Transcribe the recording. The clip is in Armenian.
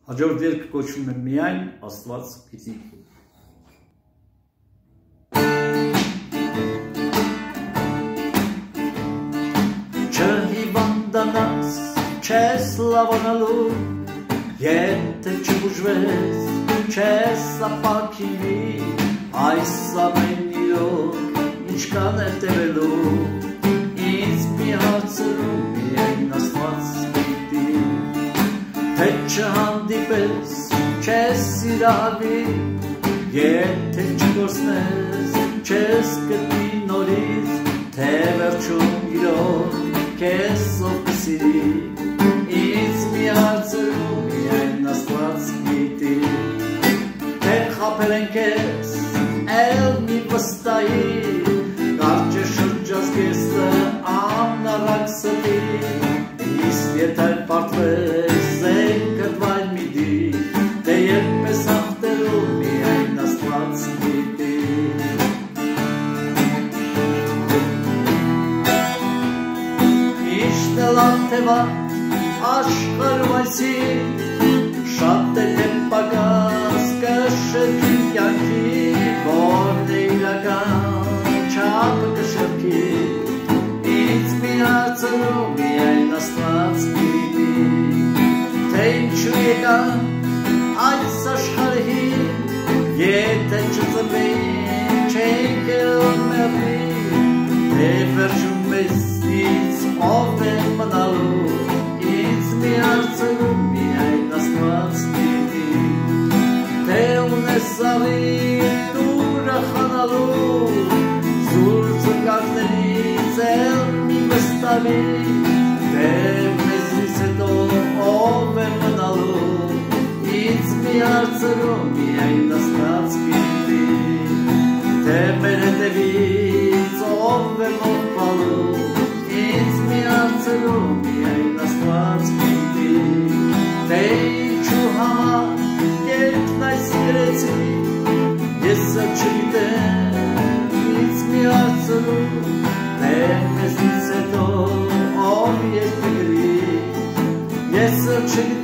Հաջորդ երգը կոչվում է միայն Աստված պիտի։ Չհիվանդանաս, չես լավանալու, եթե չբուժվես, չես ապաքինվի, այս ամեն իրոք ինչ կան է տևելու, ինձ մի հարցրու միայն Աստված պիտի, թե չհանդիպես, չես սիրահարվի, եթե չգործնես, չես գտնի նորից, թե վերջում իրոք քեզ ով կսիրի, ինձ մի հարցրու միայն Աստված պիտի, թե խաբել են քեզ, էլ մի վստահի, կարճ է շրջած կեսը անառակ սրտի, իսկ եթե պարտվես զենքդ վայր մի դի, թե երբես հաղթելու միայն Աստված պիտի։ Իշտ է լավ թե վատ աշխարհում այսին, շատ է թե պակաս կշրկի կյանքի, որն է իրական չափը կշրկի, ինձ մի հարցրու միայն Աստված պիտի, թե ինչու եկան այս աշխարհին, եթե չծնվեին չենք էլ մեռնի, թե վերջում մեզնից ով է մնալու, ինձ մի հարցրու միայն Աստված պիտի, թե ունես աղիտ ուրախանալու, զուր ծնկակներից էլ մի վստահի, թե մեզնից հետո ով է մնալու, ինձ մի հարցրու միայն Աստված պիտի, թե մեր հետևից ով է մոռանալու, ինձ մի հարցրու միայն Աստված պիտի, թե ինչու համար երբն այս գրեցի, ես չգիտեմ, ինձ մի հարցրու, թե մեզնից հետո ով երբ կգրի, ես չգիտեմ